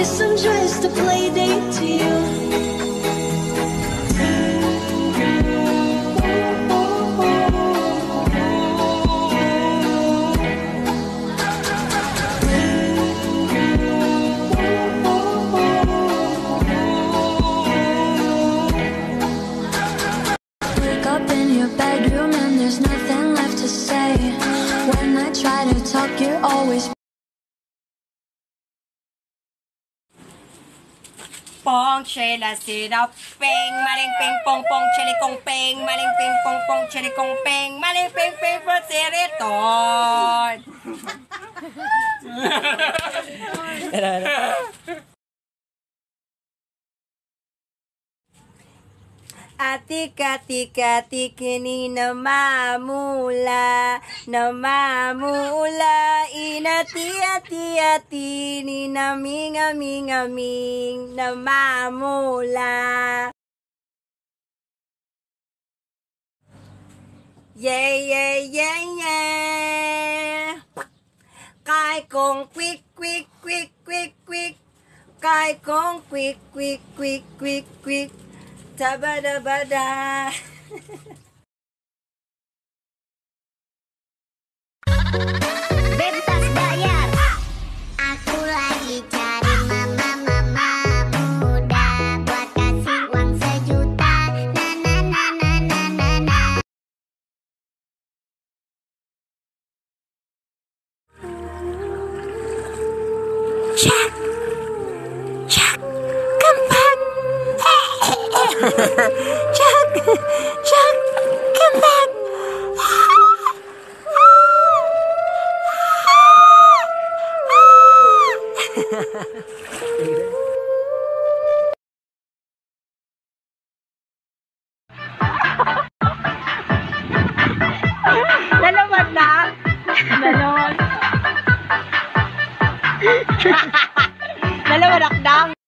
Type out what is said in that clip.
guess I'm just a play date to you. Wake up in your bedroom and there's nothing left to say. When I try to talk, you're always Pong chela sida ping maling ping pong pong chili kong ping maling ping pong pong chili kong ping maling ping ping for siriton. Atika-tika tikini na mamula inati-ati-ati ni naming-aming-aming na mamula. Yeah, yeah, yeah, yeah. Kai kong quick, quick, quick, quick, quick. Kai kong quick, quick, quick, quick, quick. Tabada-bada. Bebas bayar. Aku lagi cari mama muda buat kasih uang 1 juta. Na. Jack, come back. Jack, come back. Nalaman na? Nalaman. Nalaman akdang.